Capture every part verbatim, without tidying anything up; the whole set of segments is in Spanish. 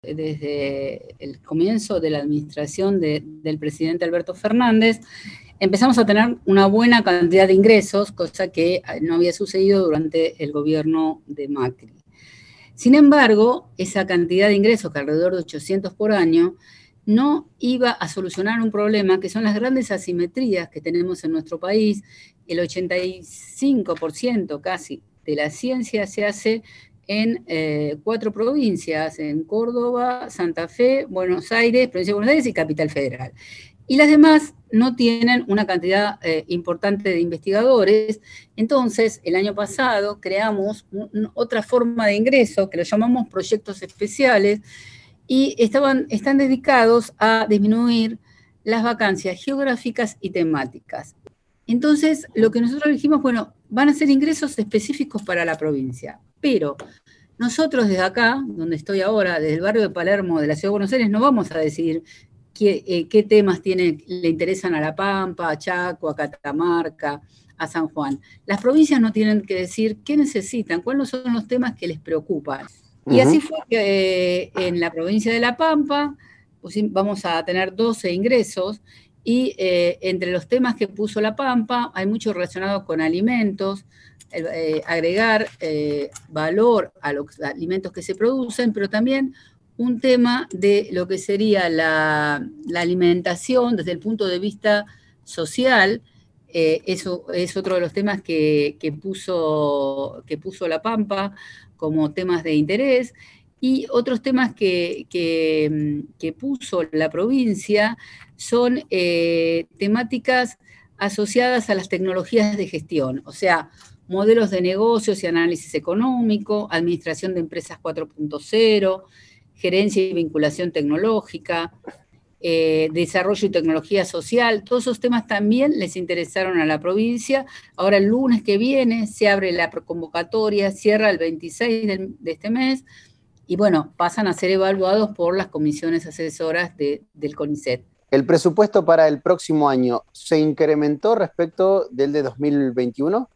Desde el comienzo de la administración de, del presidente Alberto Fernández, empezamos a tener una buena cantidad de ingresos, cosa que no había sucedido durante el gobierno de Macri. Sin embargo, esa cantidad de ingresos, que alrededor de ochocientos por año, no iba a solucionar un problema que son las grandes asimetrías que tenemos en nuestro país. El ochenta y cinco por ciento casi de la ciencia se hace en eh, cuatro provincias, en Córdoba, Santa Fe, Buenos Aires, Provincia de Buenos Aires y Capital Federal. Y las demás no tienen una cantidad eh, importante de investigadores. Entonces, el año pasado creamos un, otra forma de ingreso, que lo llamamos proyectos especiales, y estaban, están dedicados a disminuir las vacancias geográficas y temáticas. Entonces, lo que nosotros dijimos, bueno, van a ser ingresos específicos para la provincia, pero nosotros desde acá, donde estoy ahora, desde el barrio de Palermo, de la Ciudad de Buenos Aires, no vamos a decidir qué, eh, qué temas tiene, le interesan a La Pampa, a Chaco, a Catamarca, a San Juan. Las provincias no tienen que decir qué necesitan, cuáles son los temas que les preocupan. Y así fue que eh, en la provincia de La Pampa pues, vamos a tener doce ingresos, y eh, entre los temas que puso La Pampa hay mucho relacionado con alimentos, eh, agregar eh, valor a los alimentos que se producen, pero también un tema de lo que sería la, la alimentación desde el punto de vista social. Eh, eso es otro de los temas que, que, puso, que puso La Pampa como temas de interés, y otros temas que, que, que puso la provincia son eh, temáticas asociadas a las tecnologías de gestión, o sea, modelos de negocios y análisis económico, administración de empresas cuatro punto cero, gerencia y vinculación tecnológica, eh, desarrollo y tecnología social. Todos esos temas también les interesaron a la provincia. Ahora el lunes que viene se abre la convocatoria, cierra el veintiséis de, de este mes, y bueno, pasan a ser evaluados por las comisiones asesoras de, del CONICET. ¿El presupuesto para el próximo año se incrementó respecto del de dos mil veintiuno?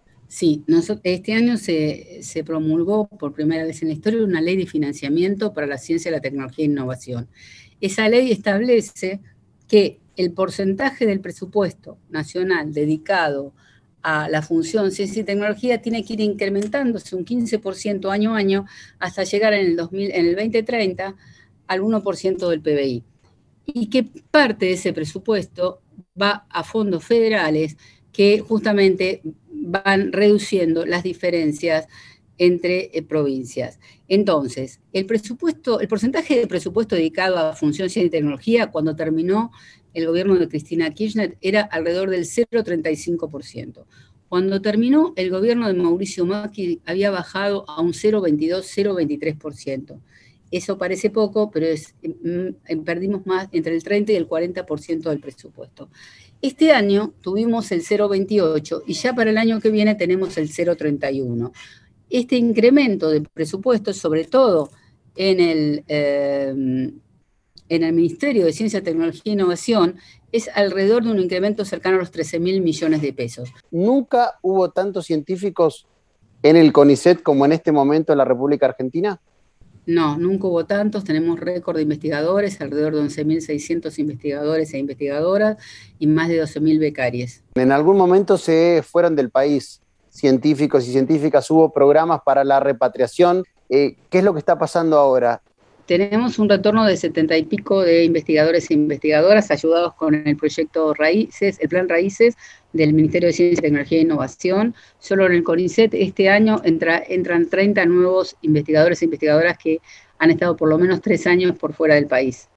Sí, nosotros, este año se, se promulgó por primera vez en la historia una ley de financiamiento para la ciencia, la tecnología e innovación. Esa ley establece que el porcentaje del presupuesto nacional dedicado a la función ciencia y tecnología tiene que ir incrementándose un quince por ciento año a año hasta llegar en el, dos mil, en el veinte treinta al uno por ciento del P B I. Y que parte de ese presupuesto va a fondos federales que justamente van reduciendo las diferencias entre eh, provincias. Entonces, el presupuesto, el porcentaje de presupuesto dedicado a función ciencia y tecnología cuando terminó el gobierno de Cristina Kirchner era alrededor del cero punto treinta y cinco por ciento. Cuando terminó el gobierno de Mauricio Macri había bajado a un cero punto veintidós, cero punto veintitrés por ciento. Eso parece poco, pero es, mm, perdimos más entre el treinta y el cuarenta por ciento del presupuesto. Este año tuvimos el cero punto veintiocho y ya para el año que viene tenemos el cero punto treinta y uno. Este incremento de presupuesto, sobre todo en el, eh, en el Ministerio de Ciencia, Tecnología e Innovación, es alrededor de un incremento cercano a los trece mil millones de pesos. ¿Nunca hubo tantos científicos en el CONICET como en este momento en la República Argentina? No, nunca hubo tantos. Tenemos récord de investigadores, alrededor de once mil seiscientos investigadores e investigadoras y más de doce mil becarios. ¿En algún momento se fueron del país científicos y científicas? ¿Hubo programas para la repatriación? Eh, ¿Qué es lo que está pasando ahora? Tenemos un retorno de setenta y pico de investigadores e investigadoras ayudados con el proyecto Raíces, el plan Raíces del Ministerio de Ciencia, Tecnología e Innovación. Solo en el CONICET este año entra, entran treinta nuevos investigadores e investigadoras que han estado por lo menos tres años por fuera del país.